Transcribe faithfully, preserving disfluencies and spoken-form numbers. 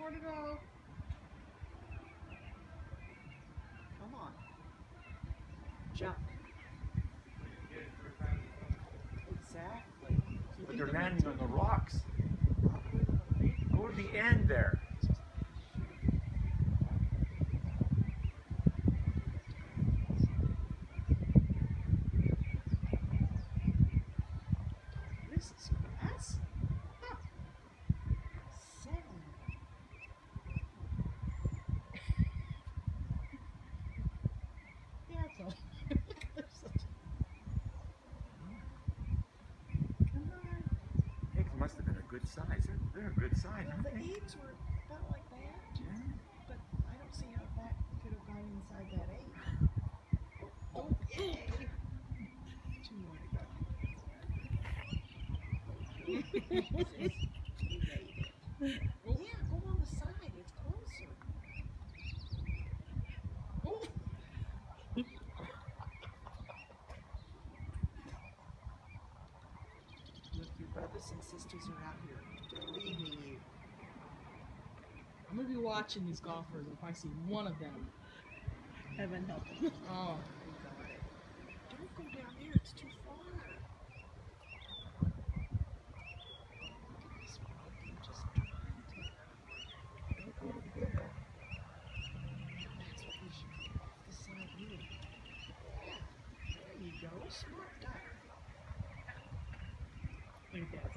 more to go. Come on. Jump. Exactly. But they're landing on the rocks. Go to the end there. This is grass. Huh. Seven. Yeah, it's all. Come on. Eggs must have been a good size. They're, they're a good size, Well, aren't the they? eggs were about like that, Yeah. but I don't see how that could have gone inside that egg. Oh, yay! Two more to go. You made it. Yeah, go on the side. It's closer. Oh. Look, your brothers and sisters are out here leaving you. I'm gonna be watching these golfers. If I see one of them, Heaven help them. oh, You got it. Don't go down there. It's too far. Look at this rock. I'm just trying to. Don't go over there. That's what you should do. Off the side here. Yeah. There you go. Smart duck. look at that.